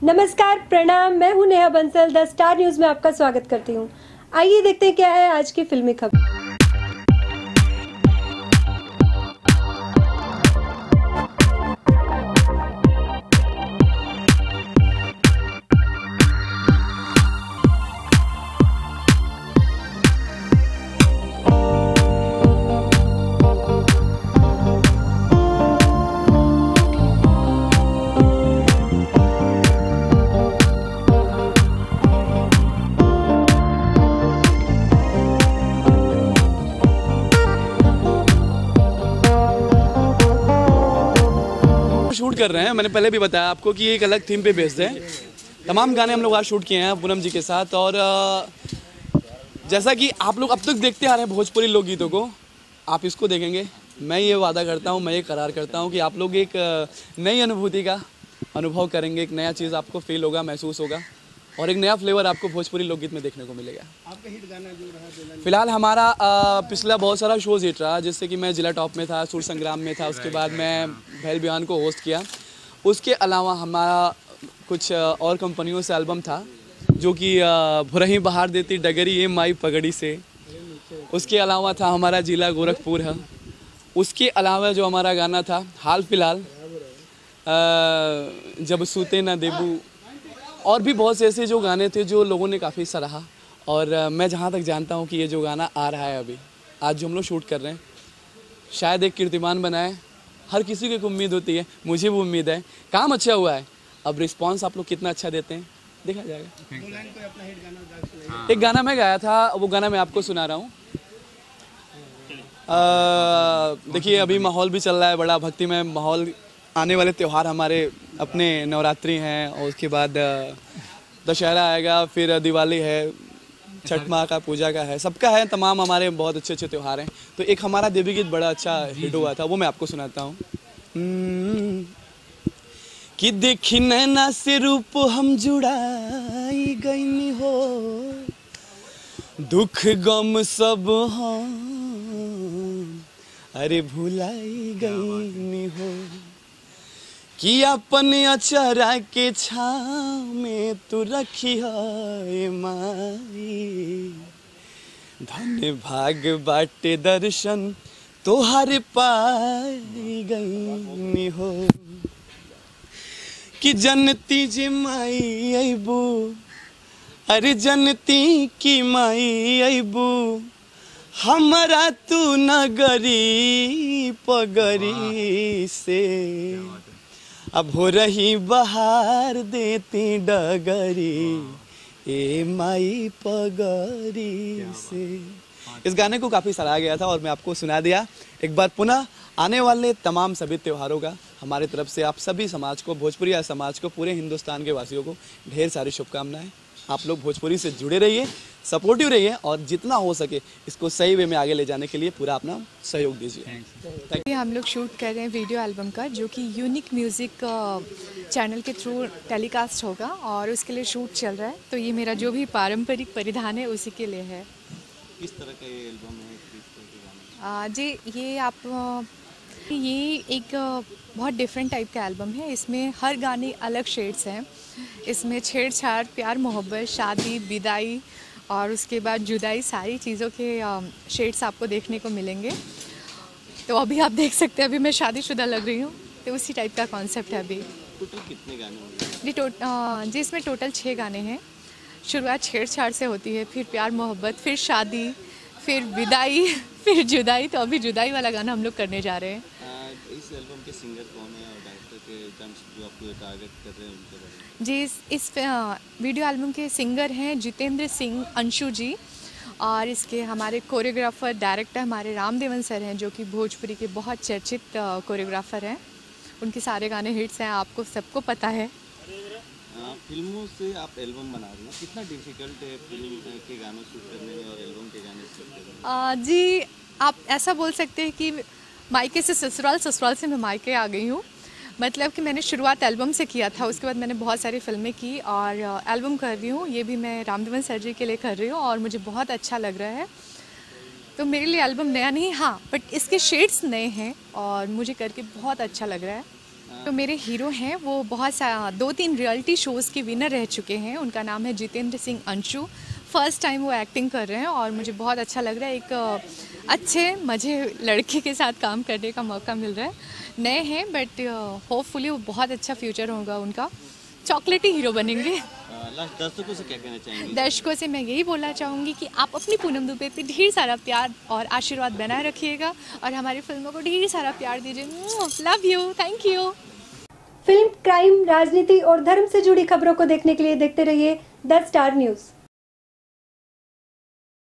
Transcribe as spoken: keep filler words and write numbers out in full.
नमस्कार, प्रणाम। मैं हूं Neha Bansal. The Star News में आपका स्वागत करती हूं। आइए देखते हैं क्या है आज की फिल्मी खबर। शूट कर रहे हैं। मैंने पहले भी बताया आपको कि एक अलग थीम पे बेस्ड है। तमाम गाने हम लोग आज शूट किए हैं पूनम जी के साथ। और जैसा कि आप लोग अब तक देखते आ रहे हैं भोजपुरी लोकगीतों को, आप इसको देखेंगे। मैं ये वादा करता हूँ, मैं ये करार करता हूँ कि आप लोग एक नई अनुभूति का अनुभव करेंगे। एक नया चीज़ आपको फील होगा, महसूस होगा और एक नया फ्लेवर आपको भोजपुरी लोकगीत में देखने को मिलेगा। आपका हिट गाना जो रहा फिलहाल हमारा आ, पिछला बहुत सारा शोज हिट रहा, जिससे कि मैं जिला टॉप में था, सुर संग्राम में था, उसके बाद मैं भैल बिहान को होस्ट किया। उसके अलावा हमारा कुछ और कंपनियों से एल्बम था, जो कि भुरही बहार देती डगरी ये माई पगड़ी से। उसके अलावा था हमारा जिला गोरखपुर है। उसके अलावा जो हमारा गाना था हाल फिलहाल जब सूते ना देबू, और भी बहुत से ऐसे जो गाने थे जो लोगों ने काफ़ी सराहा। और मैं जहाँ तक जानता हूँ कि ये जो गाना आ रहा है अभी, आज जो हम लोग शूट कर रहे हैं, शायद एक कीर्तिमान बनाए। हर किसी को एक उम्मीद होती है, मुझे वो उम्मीद है। काम अच्छा हुआ है, अब रिस्पांस आप लोग कितना अच्छा देते हैं देखा जाएगा। एक गाना मैं गाया था, वो गाना मैं आपको सुना रहा हूँ। देखिए अभी माहौल भी चल रहा है, बड़ा भक्तिमय माहौल। आने वाले त्यौहार हमारे अपने नवरात्रि हैं, और उसके बाद दशहरा आएगा, फिर दिवाली है, छठ माँ का पूजा का है, सबका है। तमाम हमारे बहुत अच्छे अच्छे त्यौहार हैं। तो एक हमारा देवी गीत बड़ा अच्छा हिट हुआ था, वो मैं आपको सुनाता हूँ। कि देखी नैना से रूप हम जुड़ाई गईनी हो, दुख गम सब हम अरे भुलाई गईनी हो। कि अपने अचरा के छाँव में तू रखी है माई, धन्य भाग बाटे दर्शन तोहर पाई गईनी हो। कि जनती जी माई अबू, अरे जनती की माई अबू, हमारा तू नगरी पगरी से। अब हो रही बहार देती डगरी ए माई पगरी से। इस गाने को काफ़ी सराहा गया था और मैं आपको सुना दिया। एक बार पुनः आने वाले तमाम सभी त्योहारों का हमारी तरफ से आप सभी समाज को, भोजपुरी समाज को, पूरे हिंदुस्तान के वासियों को ढेर सारी शुभकामनाएं। आप लोग भोजपुरी से जुड़े रहिए, सपोर्टिव रहिए और जितना हो सके इसको सही वे में आगे ले जाने के लिए पूरा अपना सहयोग दीजिए। हम लोग शूट कर रहे हैं वीडियो एल्बम का, जो कि यूनिक म्यूज़िक चैनल के थ्रू टेलीकास्ट होगा और उसके लिए शूट चल रहा है। तो ये मेरा जो भी पारंपरिक परिधान है उसी के लिए है। किस तरह का ये एल्बम है? आ, जी ये आप ये एक बहुत डिफरेंट टाइप का एल्बम है। इसमें हर गाने अलग शेड्स हैं। इसमें छेड़छाड़, प्यार, मोहब्बत, शादी, विदाई और उसके बाद जुदाई, सारी चीज़ों के शेड्स आपको देखने को मिलेंगे। तो अभी आप देख सकते हैं, अभी मैं शादीशुदा लग रही हूँ, तो उसी टाइप का कॉन्सेप्ट है अभी। टोटल कितने गाने होंगे? जी टोट जी इसमें टोटल छः गाने हैं। शुरुआत छेड़छाड़ से होती है, फिर प्यार मोहब्बत, फिर शादी, फिर विदाई, फिर जुदाई। तो अभी जुदाई वाला गाना हम लोग करने जा रहे हैं। इस एल्बम के सिंगर कौन है और डायरेक्टर के टर्म्स जो आप टारगेट कर रहे हैं उनके बारे में? जी इस, इस वीडियो एल्बम के सिंगर हैं जितेंद्र सिंह अंशु जी, और इसके हमारे कोरियोग्राफर डायरेक्टर हमारे रामदेवन सर हैं, जो कि भोजपुरी के बहुत चर्चित कोरियोग्राफर हैं। उनके सारे गाने हिट्स हैं, आपको सबको पता है। आ, फिल्मों से आप एल्बम बना रहे हैं, कितना डिफिकल्ट है फिल्म के गानों शूट करने में और एल्बम के गाने शूट करने में? जी आप ऐसा बोल सकते हैं कि मायके से ससुराल, ससुराल से मैं मायके आ गई हूँ। मतलब कि मैंने शुरुआत एल्बम से किया था, उसके बाद मैंने बहुत सारी फिल्में की और एल्बम कर रही हूँ। ये भी मैं रामदेवन सर जी के लिए कर रही हूँ और मुझे बहुत अच्छा लग रहा है। तो मेरे लिए एल्बम नया नहीं, हाँ, बट इसके शेड्स नए हैं और मुझे करके बहुत अच्छा लग रहा है। तो मेरे हीरो हैं वो बहुत सा दो तीन रियलिटी शोज़ के विनर रह चुके हैं। उनका नाम है जितेंद्र सिंह अंशु। फर्स्ट टाइम वो एक्टिंग कर रहे हैं और मुझे बहुत अच्छा लग रहा है। एक अच्छे मजे लड़के के साथ काम करने का मौका मिल रहा है। नए हैं बट होपफुली वो बहुत अच्छा फ्यूचर होगा उनका। चॉकलेटी हीरो बनेंगे। लास्ट दर्शकों से क्या कहना चाहेंगे? दर्शकों से मैं यही बोलना चाहूँगी कि आप अपनी पूनम दुबे पे ढेर सारा प्यार और आशीर्वाद बनाए रखिएगा और हमारी फिल्मों को ढेर सारा प्यार दीजिए। Love you, thank you. Film, crime, राजनीति और धर्म से जुड़ी खबरों को देखने के लिए देखते रहिए द स्टार न्यूज़।